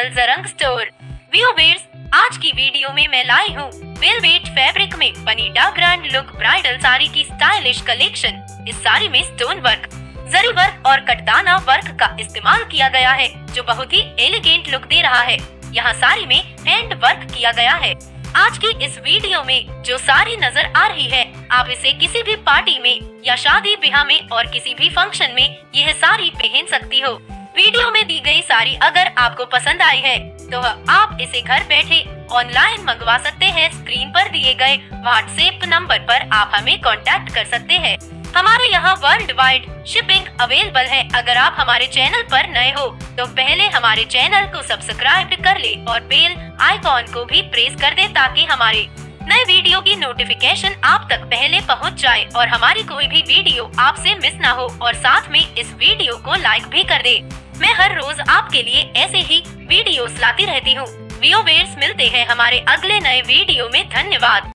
Bridal Jarange store. Viewers, आज की video में मैं लाई हूँ वेलवेट फैब्रिक में बनीटा ग्रैंड लुक ब्राइडल साड़ी की स्टाइलिश कलेक्शन। इस साड़ी में स्टोन वर्क, जरी वर्क और कटदाना वर्क का इस्तेमाल किया गया है, जो बहुत ही एलिगेंट लुक दे रहा है। यहाँ साड़ी में हैंड वर्क किया गया है। आज की इस वीडियो में जो साड़ी नजर आ रही है, आप इसे किसी भी पार्टी में या शादी ब्याह में और किसी भी फंक्शन में यह साड़ी पहन सकती हो। वीडियो में दी गई साड़ी अगर आपको पसंद आई है तो आप इसे घर बैठे ऑनलाइन मंगवा सकते हैं। स्क्रीन पर दिए गए व्हाट्सएप नंबर पर आप हमें कांटेक्ट कर सकते हैं। हमारे यहाँ वर्ल्ड वाइड शिपिंग अवेलेबल है। अगर आप हमारे चैनल पर नए हो तो पहले हमारे चैनल को सब्सक्राइब कर ले और बेल आइकॉन को भी प्रेस कर दे, ताकि हमारे नए वीडियो की नोटिफिकेशन आप तक पहले पहुंच जाए और हमारी कोई भी वीडियो आपसे मिस ना हो। और साथ में इस वीडियो को लाइक भी कर दे। मैं हर रोज आपके लिए ऐसे ही वीडियोस लाती रहती हूँ। व्यूअर्स, मिलते हैं हमारे अगले नए वीडियो में। धन्यवाद।